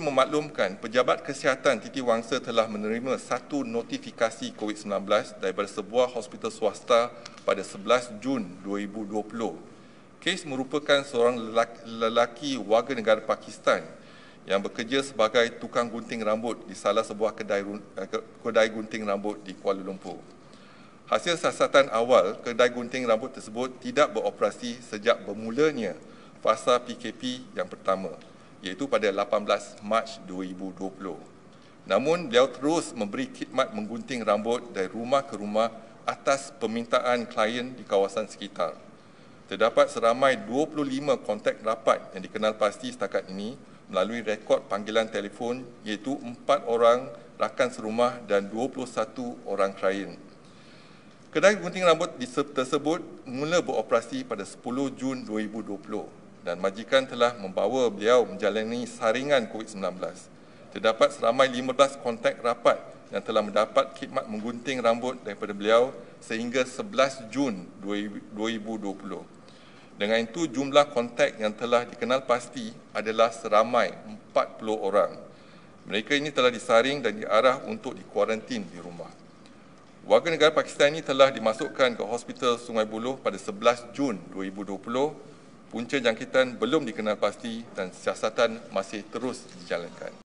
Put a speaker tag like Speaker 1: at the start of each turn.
Speaker 1: memaklumkan Pejabat Kesihatan Titi Wangsa telah menerima satu notifikasi COVID-19 daripada sebuah hospital swasta pada 11 Jun 2020. Kes merupakan seorang lelaki warga negara Pakistan yang bekerja sebagai tukang gunting rambut di salah sebuah kedai gunting rambut di Kuala Lumpur. Hasil siasatan awal, kedai gunting rambut tersebut tidak beroperasi sejak bermulanya fasa PKP yang pertama, iaitu pada 18 Mac 2020. Namun, beliau terus memberi khidmat menggunting rambut dari rumah ke rumah atas permintaan klien di kawasan sekitar. Terdapat seramai 25 kontak rapat yang dikenal pasti setakat ini melalui rekod panggilan telefon, iaitu 4 orang rakan serumah dan 21 orang klien. Kedai gunting rambut tersebut mula beroperasi pada 10 Jun 2020 dan majikan telah membawa beliau menjalani saringan COVID-19. Terdapat seramai 15 kontak rapat yang telah mendapat khidmat menggunting rambut daripada beliau sehingga 11 Jun 2020. Dengan itu, jumlah kontak yang telah dikenal pasti adalah seramai 40 orang. Mereka ini telah disaring dan diarah untuk dikuarantin di rumah. Warga negara Pakistan ini telah dimasukkan ke Hospital Sungai Buloh pada 11 Jun 2020. Punca jangkitan belum dikenal pasti dan siasatan masih terus dijalankan.